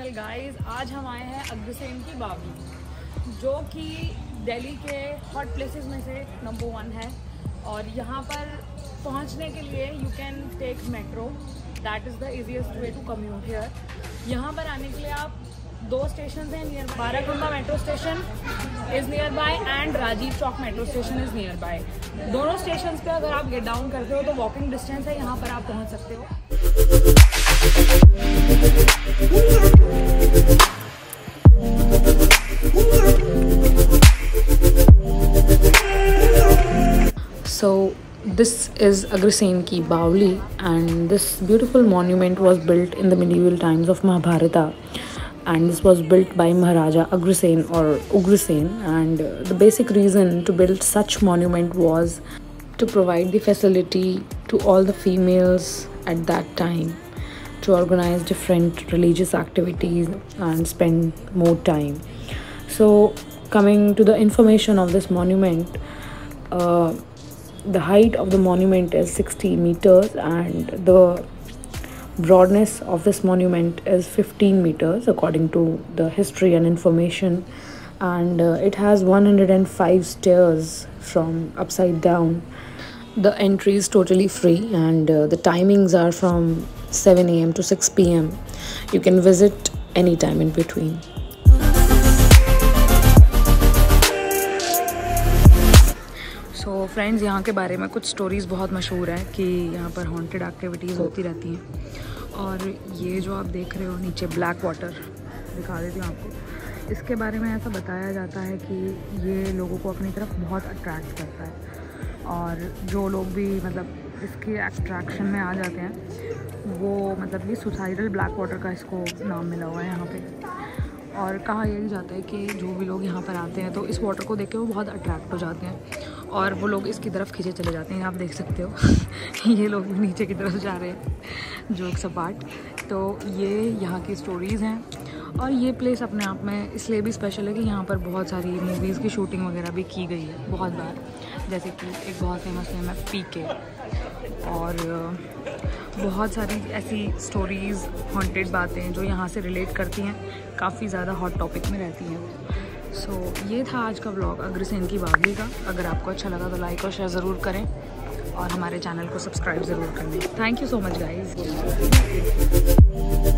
Channel guys. आज हम आए हैं अग्रसेन की बावली, जो कि दिल्ली के हॉट प्लेसेस में से नंबर 1 है। और यहाँ पर पहुँचने के लिए you can take metro, that is the easiest way to commute here. यहाँ पर आने के लिए आप 2 स्टेशन हैं nearby. Barakunda metro station is nearby and Rajiv Chowk metro station is nearby. दोनों स्टेशन पे अगर आप गेट डाउन करते हो तो वॉकिंग डिस्टेंस है, यहाँ पर आप पहुँच सकते हो। So this is Agrasen ki Bawli, and this beautiful monument was built in the medieval times of Mahabharata, and this was built by Maharaja Agrasen or Ugrasen. And the basic reason to build such monument was to provide the facility to all the females at that time to organize different religious activities and spend more time. So coming to the information of this monument, the height of the monument is 60 meters and the broadness of this monument is 15 meters according to the history and information. And it has 105 stairs from upside down. The entry is totally free, and the timings are from 7 AM to 6 PM. You can visit anytime in between. So friends, यहाँ के बारे में कुछ stories बहुत मशहूर है कि यहाँ पर हॉन्टेड एक्टिविटीज़ होती रहती हैं। और ये जो आप देख रहे हो नीचे ब्लैक वाटर, दिखा देती हूँ आपको। इसके बारे में ऐसा बताया जाता है कि ये लोगों को अपनी तरफ बहुत अट्रैक्ट करता है, और जो लोग भी मतलब इसके अट्रैक्शन में आ जाते हैं वो मतलब ये सुसाइडल ब्लैक वाटर का इसको नाम मिला हुआ है यहाँ पे। और कहा यही जाता है कि जो भी लोग यहाँ पर आते हैं तो इस वाटर को देख के वो बहुत अट्रैक्ट हो जाते हैं और वो लोग इसकी तरफ खींचे चले जाते हैं। आप देख सकते हो ये लोग भी नीचे की तरफ जा रहे हैं, जोक सपाट। तो ये यहाँ की स्टोरीज़ हैं। और ये प्लेस अपने आप में इसलिए भी स्पेशल है कि यहाँ पर बहुत सारी मूवीज़ की शूटिंग वगैरह भी की गई है बहुत बार। जैसे कि एक बहुत फेमस नेम है पीके, और बहुत सारी ऐसी स्टोरीज़, हॉन्टेड बातें जो यहाँ से रिलेट करती हैं, काफ़ी ज़्यादा हॉट टॉपिक में रहती हैं। सो ये था आज का व्लॉग अग्रसेन की बावली का। अगर आपको अच्छा लगा तो लाइक और शेयर ज़रूर करें और हमारे चैनल को सब्सक्राइब ज़रूर करें। Thank you so much guys.